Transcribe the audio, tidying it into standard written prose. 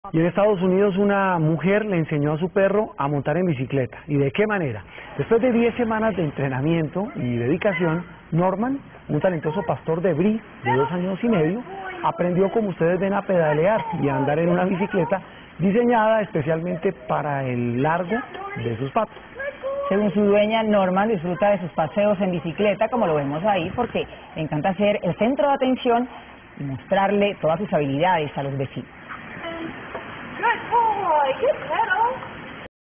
Y en Estados Unidos una mujer le enseñó a su perro a montar en bicicleta. ¿Y de qué manera? Después de 10 semanas de entrenamiento y dedicación, Norman, un talentoso pastor de Brie de 2 años y medio, aprendió, como ustedes ven, a pedalear y a andar en una bicicleta diseñada especialmente para el largo de sus patas. Según su dueña, Norman disfruta de sus paseos en bicicleta, como lo vemos ahí, porque le encanta ser el centro de atención y mostrarle todas sus habilidades a los vecinos. Good boy, get that